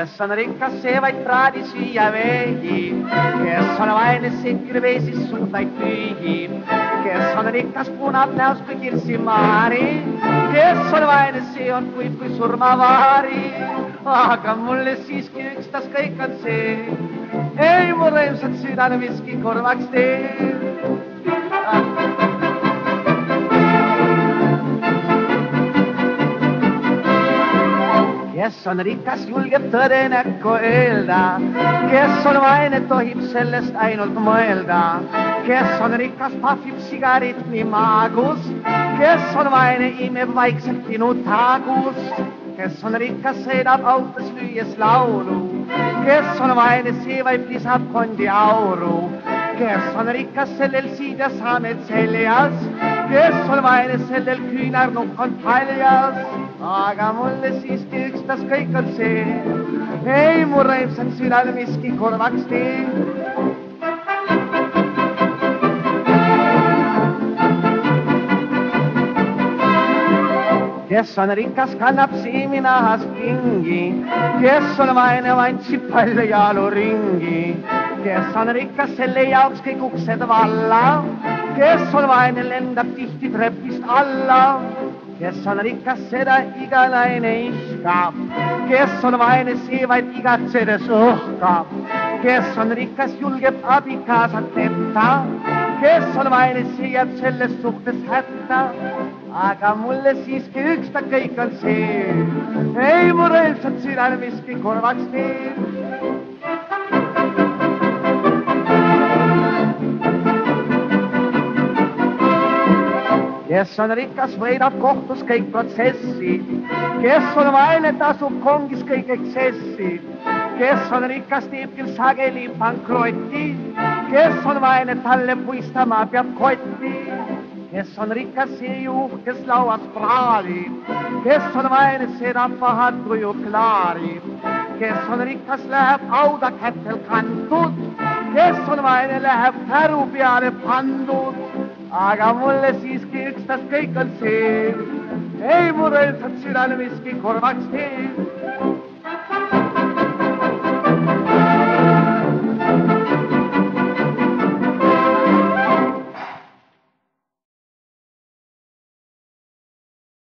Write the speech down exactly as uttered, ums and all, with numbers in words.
kes on rikas, see vaid praadi süüa veegi, kes on vaene, see kirve siis suutaid püügi, kes on rikas, punab näos kui kirsimaari, kes on vaene, see on kuid kui surmavaari, aga mulle siiski ükstas kõik on see, ei mu rõõmsad südane miski korvaks tee. Kes on rikas, julgeb tõde näkku öelda, kes on vaene, tohib sellest ainult mõelda, kes on rikas, pahvib sigarit nii maagust, kes on vaene, imeb vaikselt minu taagust, kes on rikas, sõidab autos lüües laulu, kes on vaene, see vaid lisab kondi auru, kes on rikas, sellel siid ja saamed seljas, kes on vaene, sellel küünarnukk on paljas, aga mulle siiski ükstas kõik on see, ei mu rõõmsad südal miski korvaks tee. Kes on rikas, kannab siiminahas kingi, kes on vaene, vantsib palju jaaluringi, kes on rikas, selle jaoks kõik uksed valla, kes on vaene, lendab tihti trepist alla, kes on rikas, seda iga naine ihkab, kes on vaene, see vaid igatsedes õhkab, kes on rikas, julgeb abikaasat etta, kes on vaene, see jääb selles suhtes hätta, aga mulle siiski üksta kõik on see, ei mu rõõmsad südane miski korvaks tee. Kes on rikas, võidab kohtus kõik protsessid, kes on vaene, tasub kongis kõik eksessid, kes on rikas, teeb küll sageli pankrotti, kes on vaene, talle puistama peab kotti, kes on rikas, see juht, kes lauas praadib, kes on vaene, seda pahat tuju klaarib, kes on rikas, läheb hauda kätel kantud, kes on vaene, läheb käru peale pandud, aga mulle siiski ükstas kõik on see, ei mu rõõmsad südane miski korvaks tee.